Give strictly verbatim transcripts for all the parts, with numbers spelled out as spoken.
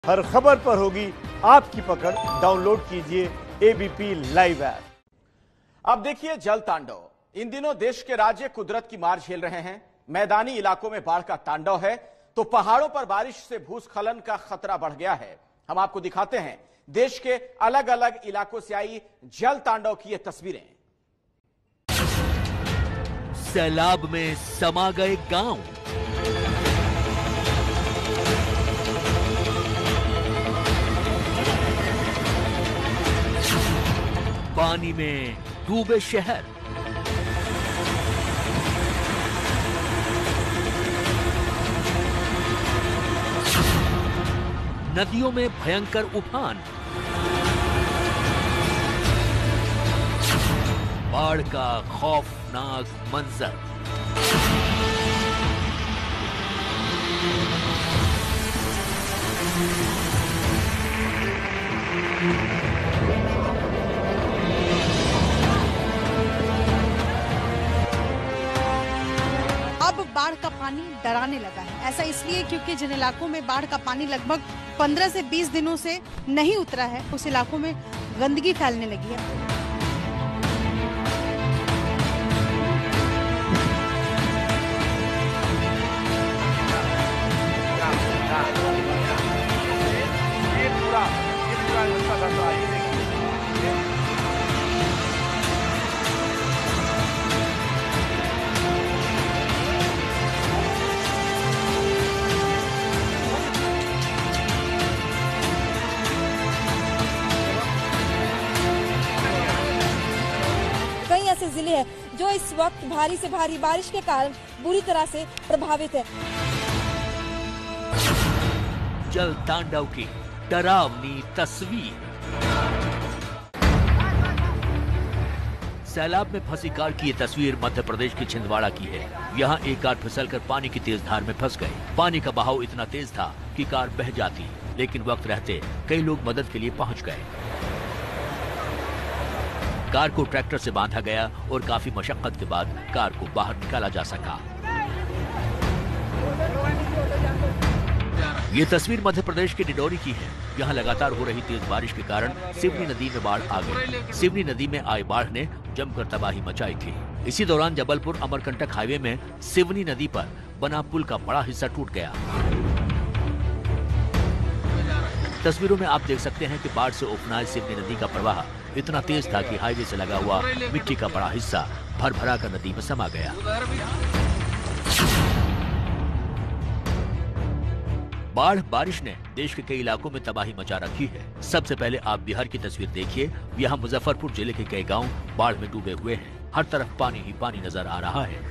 हर खबर पर होगी आपकी पकड़। डाउनलोड कीजिए एबीपी लाइव ऐप। अब देखिए जल तांडव। इन दिनों देश के राज्य कुदरत की मार झेल रहे हैं। मैदानी इलाकों में बाढ़ का तांडव है तो पहाड़ों पर बारिश से भूस्खलन का खतरा बढ़ गया है। हम आपको दिखाते हैं देश के अलग अलग इलाकों से आई जल तांडव की ये तस्वीरें। सैलाब में समा गए गांव, पानी में डूबे शहर, नदियों में भयंकर उफान, बाढ़ का खौफनाक मंजर। अब बाढ़ का पानी डराने लगा है। ऐसा इसलिए क्योंकि जिन इलाकों में बाढ़ का पानी लगभग पंद्रह से बीस दिनों से नहीं उतरा है, उस इलाकों में गंदगी फैलने लगी है। कई ऐसे जिले हैं जो इस वक्त भारी से भारी बारिश के कारण बुरी तरह से प्रभावित है। जल तांडव की डरावनी तस्वीर। सैलाब में फंसी कार की ये तस्वीर मध्य प्रदेश की छिंदवाड़ा की है। यहाँ एक कार फिसलकर पानी की तेज धार में फंस गई। पानी का बहाव इतना तेज था कि कार बह जाती, लेकिन वक्त रहते कई लोग मदद के लिए पहुँच गए। कार को ट्रैक्टर से बांधा गया और काफी मशक्कत के बाद कार को बाहर निकाला जा सका। ये तस्वीर मध्य प्रदेश के डिडौरी की है। यहाँ लगातार हो रही तेज बारिश के कारण सिवनी नदी में बाढ़ आ गई। सिवनी नदी में आई बाढ़ ने जमकर तबाही मचाई थी। इसी दौरान जबलपुर अमरकंटक हाईवे में सिवनी नदी पर बना पुल का बड़ा हिस्सा टूट गया। तस्वीरों में आप देख सकते हैं कि बाढ़ से उफनाए सिवनी नदी का प्रवाह इतना तेज था कि हाईवे से लगा हुआ मिट्टी का बड़ा हिस्सा भर भरा कर नदी में समा गया। बाढ़ बारिश ने देश के कई इलाकों में तबाही मचा रखी है। सबसे पहले आप बिहार की तस्वीर देखिए। यहाँ मुजफ्फरपुर जिले के कई गांव बाढ़ में डूबे हुए हैं। हर तरफ पानी ही पानी नजर आ रहा है।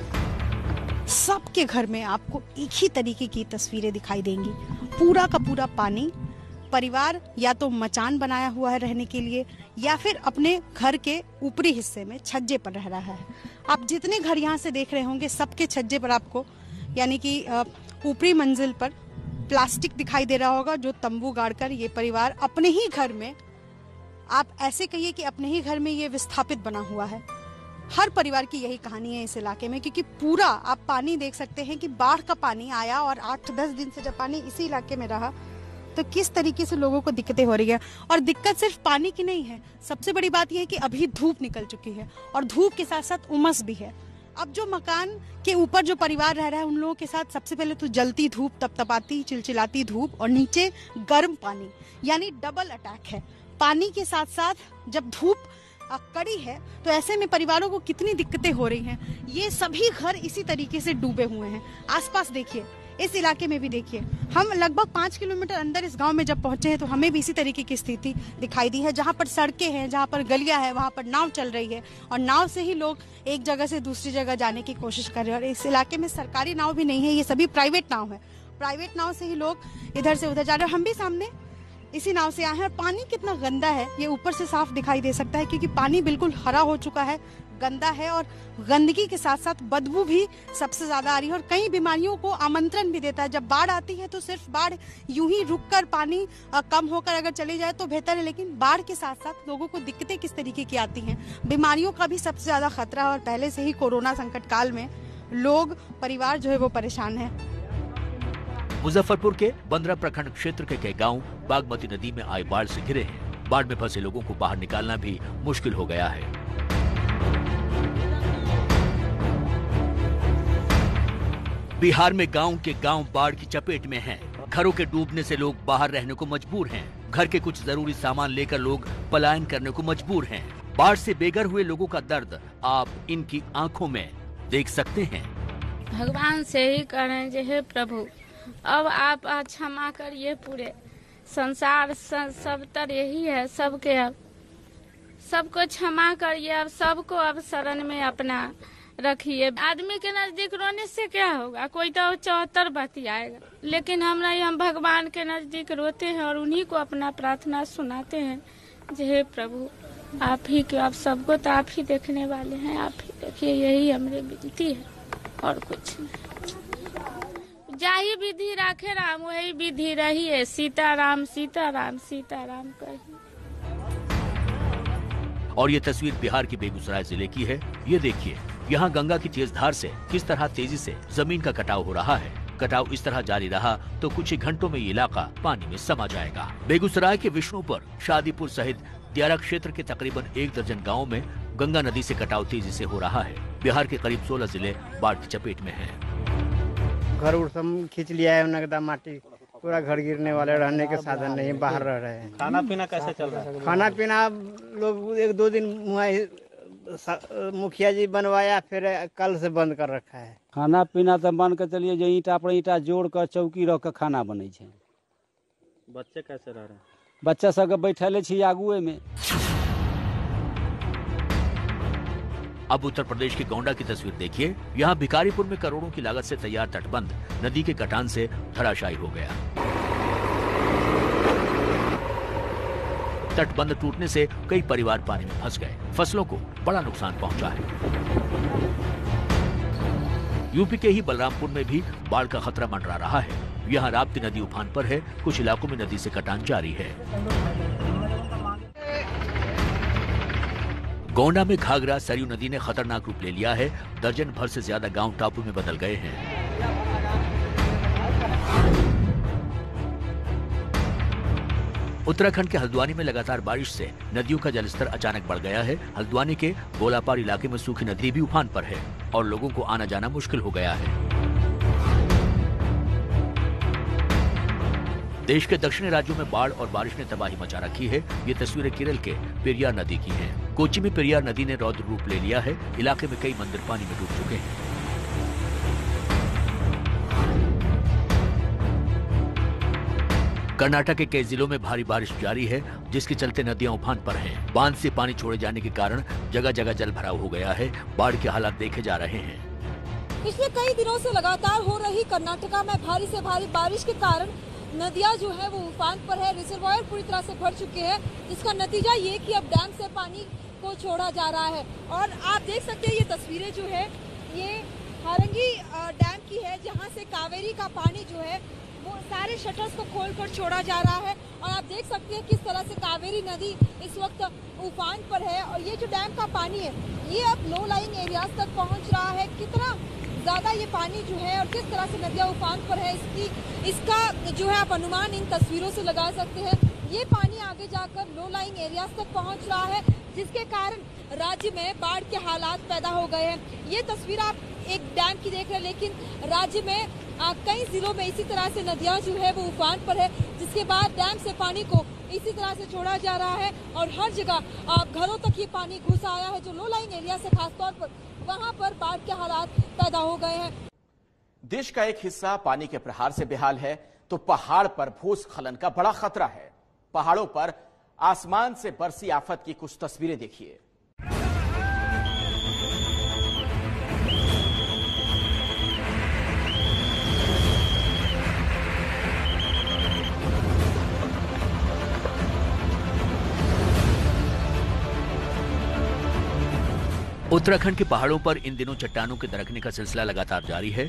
सबके घर में आपको एक ही तरीके की तस्वीरें दिखाई देंगी। पूरा का पूरा पानी। परिवार या तो मचान बनाया हुआ है रहने के लिए या फिर अपने घर के ऊपरी हिस्से में छज्जे पर रह रहा है। आप जितने घर यहाँ से देख रहे होंगे सबके छज्जे पर आपको यानी कि ऊपरी मंजिल पर प्लास्टिक दिखाई दे रहा होगा, जो तंबू गाड़कर ये परिवार अपने ही घर में, आप ऐसे कहिए कि अपने ही घर में ये विस्थापित बना हुआ है। हर परिवार की यही कहानी है इस इलाके में, क्योंकि पूरा आप पानी देख सकते हैं कि बाढ़ का पानी आया और आठ दस दिन से जब पानी इसी इलाके में रहा तो किस तरीके से लोगों को दिक्कतें हो रही है। और दिक्कत सिर्फ पानी की नहीं है, सबसे बड़ी बात यह है कि अभी धूप निकल चुकी है और धूप के साथ साथ उमस भी है। अब जो मकान के ऊपर जो परिवार रह रहा है उन लोगों के साथ सबसे पहले तो जलती धूप, तपतपाती चिलचिलाती धूप और नीचे गर्म पानी, यानी डबल अटैक है। पानी के साथ साथ जब धूप कड़ी है तो ऐसे में परिवारों को कितनी दिक्कतें हो रही हैं। ये सभी घर इसी तरीके से डूबे हुए हैं। आसपास देखिए, इस इलाके में भी देखिए। हम लगभग पाँच किलोमीटर अंदर इस गांव में जब पहुंचे हैं तो हमें भी इसी तरीके की स्थिति दिखाई दी है। जहां पर सड़कें हैं, जहां पर गलियां हैं, वहां पर नाव चल रही है और नाव से ही लोग एक जगह से दूसरी जगह जाने की कोशिश कर रहे हैं। और इस इलाके में सरकारी नाव भी नहीं है, ये सभी प्राइवेट नाव है। प्राइवेट नाव से ही लोग इधर से उधर जा रहे हैं। हम भी सामने इसी नाव से आए हैं और पानी कितना गंदा है ये ऊपर से साफ दिखाई दे सकता है, क्योंकि पानी बिल्कुल हरा हो चुका है, गंदा है और गंदगी के साथ साथ बदबू भी सबसे ज्यादा आ रही है और कई बीमारियों को आमंत्रण भी देता है। जब बाढ़ आती है तो सिर्फ बाढ़ यूं ही रुककर पानी कम होकर अगर चली जाए तो बेहतर है, लेकिन बाढ़ के साथ साथ लोगों को दिक्कतें किस तरीके की आती हैं, बीमारियों का भी सबसे ज्यादा खतरा है। और पहले से ही कोरोना संकट काल में लोग, परिवार जो है वो परेशान है। मुजफ्फरपुर के बंदरा प्रखंड क्षेत्र के कई गांव बागमती नदी में आई बाढ़ से घिरे हैं। बाढ़ में फंसे लोगों को बाहर निकालना भी मुश्किल हो गया है। बिहार में गांव के गांव बाढ़ की चपेट में हैं। घरों के डूबने से लोग बाहर रहने को मजबूर हैं। घर के कुछ जरूरी सामान लेकर लोग पलायन करने को मजबूर हैं। बाढ़ से बेघर हुए लोगों का दर्द आप इनकी आंखों में देख सकते हैं। भगवान से ही करें जे हे प्रभु, अब आप क्षमा करिए। पूरे संसार सब तर यही है, सबके अब सबको क्षमा करिए। अब सबको अब शरण में अपना रखिए। आदमी के नजदीक रोने से क्या होगा, कोई तो चौहत्तर बतियाएगा, लेकिन हम नहीं, हम भगवान के नजदीक रोते हैं और उन्हीं को अपना प्रार्थना सुनाते हैं जे हे प्रभु, आप ही के, आप सबको तो आप ही देखने वाले हैं, आप ही देखिए। यही हमारी विनती है और कुछ नहीं। जाही विधि राखे राम, वही विधि रही है। सीताराम सीताराम सीताराम कही। और ये तस्वीर बिहार के बेगूसराय जिले की है। ये देखिए, यहाँ गंगा की तेज धार से किस तरह तेजी से जमीन का कटाव हो रहा है। कटाव इस तरह जारी रहा तो कुछ ही घंटों में ये इलाका पानी में समा जाएगा। बेगूसराय के विष्णुपुर, शादीपुर सहित दियारा क्षेत्र के तकरीबन एक दर्जन गाँव में गंगा नदी से कटाव तेजी से हो रहा है। बिहार के करीब सोलह जिले बाढ़ की चपेट में हैं। घर उड़ सब खींच लिया है, नगदा माटी, पूरा घर गिरने वाले, रहने के साधन नहीं, बाहर रह रहे हैं। खाना पीना कैसे चल रहा है? खाना पीना लोग एक दो दिन मुखिया जी बनवाया, फिर कल से बंद कर रखा है। खाना पीना तो मान के चलिए जो ईटा पर ईटा जोड़ कर चौकी रख के खाना बने छे। बच्चे कैसे रह रहे हैं? बच्चा सब बैठले छी आगुए में। अब उत्तर प्रदेश के गोंडा की तस्वीर देखिए। यहाँ भिखारीपुर में करोड़ों की लागत से तैयार तटबंध नदी के कटान से धराशायी हो गया। तटबंध टूटने से कई परिवार पानी में फंस गए। फसलों को बड़ा नुकसान पहुंचा है। यूपी के ही बलरामपुर में भी बाढ़ का खतरा मंडरा रहा है। यहाँ राप्ती नदी उफान पर है। कुछ इलाकों में नदी से कटान जारी है। गोंडा में घाघरा सरयू नदी ने खतरनाक रूप ले लिया है। दर्जन भर से ज्यादा गांव टापू में बदल गए हैं। उत्तराखंड के हल्द्वानी में लगातार बारिश से नदियों का जलस्तर अचानक बढ़ गया है। हल्द्वानी के गोलापार इलाके में सूखी नदी भी उफान पर है और लोगों को आना जाना मुश्किल हो गया है। देश के दक्षिणी राज्यों में बाढ़ और बारिश ने तबाही मचा रखी है। ये तस्वीरें केरल के पेरियार नदी की हैं। कोच्चि में पेरियार नदी ने रौद्र रूप ले लिया है। इलाके में कई मंदिर पानी में डूब चुके हैं। कर्नाटक के कई जिलों में भारी बारिश जारी है, जिसके चलते नदियां उफान पर हैं। बांध से पानी छोड़े जाने के कारण जगह जगह जल भराव हो गया है। बाढ़ के हालात देखे जा रहे हैं। पिछले कई दिनों से लगातार हो रही कर्नाटका में भारी से भारी बारिश के कारण नदियां जो है वो उफान पर है। रिजर्वायर पूरी तरह से भर चुके हैं, जिसका नतीजा ये कि अब डैम से पानी को छोड़ा जा रहा है। और आप देख सकते हैं ये तस्वीरें जो है ये हारंगी डैम की है, जहां से कावेरी का पानी जो है वो सारे शटर्स को खोलकर छोड़ा जा रहा है। और आप देख सकते हैं किस तरह से कावेरी नदी इस वक्त उफान पर है। और ये जो डैम का पानी है ये अब लो लाइंग एरियाज तक पहुंच रहा है। कितना ज्यादा ये पानी जो है और किस तरह से नदियां उफान पर है, इसकी इसका जो है आप अनुमान इन तस्वीरों से लगा सकते हैं। ये पानी आगे जाकर लो लाइंग एरियाज तक पहुंच रहा है, जिसके कारण राज्य में बाढ़ के हालात पैदा हो गए हैं। ये तस्वीर आप एक डैम की देख रहे हैं, लेकिन राज्य में कई जिलों में इसी तरह से नदियां जो है वो उफान पर है, जिसके बाद डैम से पानी को इसी तरह से छोड़ा जा रहा है। और हर जगह घरों तक ये पानी घुस आया है। जो लो लाइंग एरिया से खासतौर पर वहां पर बाढ़ के हालात पैदा हो गए हैं। देश का एक हिस्सा पानी के प्रहार से बेहाल है तो पहाड़ पर भूस्खलन का बड़ा खतरा है। पहाड़ों पर आसमान से बरसी आफत की कुछ तस्वीरें देखिए। उत्तराखंड के पहाड़ों पर इन दिनों चट्टानों के दरकने का सिलसिला लगातार जारी है।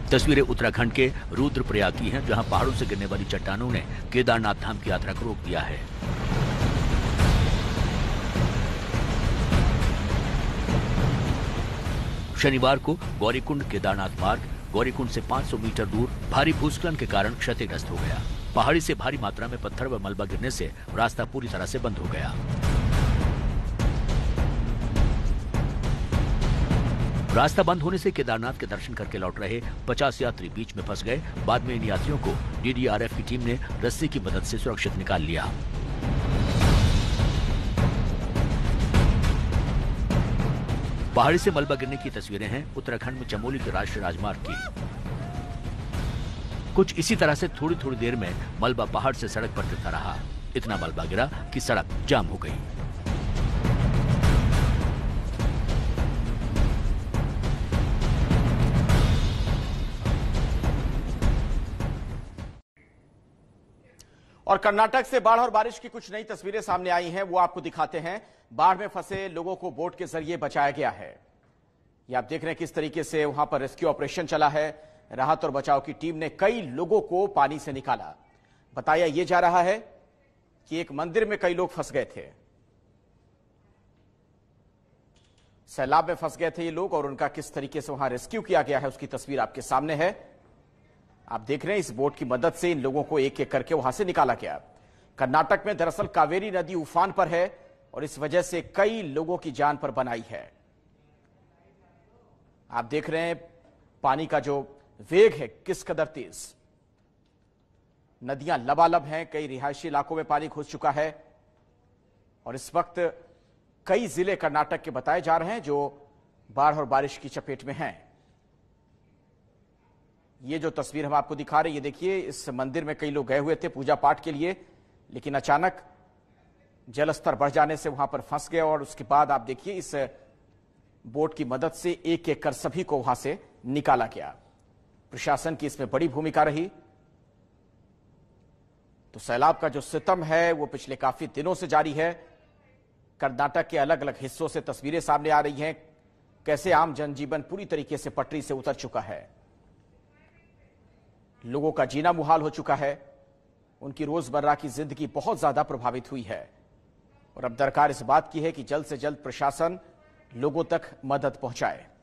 तस्वीरें उत्तराखंड के रुद्रप्रयाग की हैं, जहां पहाड़ों से गिरने वाली चट्टानों ने केदारनाथ धाम की यात्रा को रोक दिया है। शनिवार को गौरीकुंड केदारनाथ मार्ग गौरीकुंड से पाँच सौ मीटर दूर भारी भूस्खलन के कारण क्षतिग्रस्त हो गया। पहाड़ी से भारी मात्रा में पत्थर व मलबा गिरने से रास्ता पूरी तरह से बंद हो गया। रास्ता बंद होने से केदारनाथ के दर्शन करके लौट रहे पचास यात्री बीच में फंस गए। बाद में इन यात्रियों को डी डी आर एफ की टीम ने रस्सी की मदद से सुरक्षित निकाल लिया। पहाड़ी से मलबा गिरने की तस्वीरें हैं उत्तराखंड में चमोली के राष्ट्रीय राजमार्ग की। कुछ इसी तरह से थोड़ी थोड़ी देर में मलबा पहाड़ से सड़क पर गिरता रहा। इतना मलबा गिरा कि सड़क जाम हो गई। और कर्नाटक से बाढ़ और बारिश की कुछ नई तस्वीरें सामने आई हैं, वो आपको दिखाते हैं। बाढ़ में फंसे लोगों को बोट के जरिए बचाया गया है। ये आप देख रहे हैं किस तरीके से वहां पर रेस्क्यू ऑपरेशन चला है। राहत और बचाव की टीम ने कई लोगों को पानी से निकाला। बताया यह जा रहा है कि एक मंदिर में कई लोग फंस गए थे। सैलाब में फंस गए थे ये लोग और उनका किस तरीके से वहां रेस्क्यू किया गया है उसकी तस्वीर आपके सामने है। आप देख रहे हैं इस बोट की मदद से इन लोगों को एक एक करके वहां से निकाला गया। कर्नाटक में दरअसल कावेरी नदी उफान पर है और इस वजह से कई लोगों की जान पर बनाई है। आप देख रहे हैं पानी का जो वेग है किस कदर तेज। नदियां लबालब हैं, कई रिहायशी इलाकों में पानी घुस चुका है और इस वक्त कई जिले कर्नाटक के बताए जा रहे हैं जो बाढ़ और बारिश की चपेट में हैं। ये जो तस्वीर हम आपको दिखा रहे हैं, ये देखिए इस मंदिर में कई लोग गए हुए थे पूजा पाठ के लिए, लेकिन अचानक जल स्तर बढ़ जाने से वहां पर फंस गए और उसके बाद आप देखिए इस बोट की मदद से एक एक कर सभी को वहां से निकाला गया। प्रशासन की इसमें बड़ी भूमिका रही। तो सैलाब का जो सितम है वो पिछले काफी दिनों से जारी है। कर्नाटक के अलग अलग हिस्सों से तस्वीरें सामने आ रही हैं, कैसे आम जनजीवन पूरी तरीके से पटरी से उतर चुका है। लोगों का जीना मुहाल हो चुका है, उनकी रोजमर्रा की जिंदगी बहुत ज्यादा प्रभावित हुई है और अब दरकार इस बात की है कि जल्द से जल्द प्रशासन लोगों तक मदद पहुंचाए।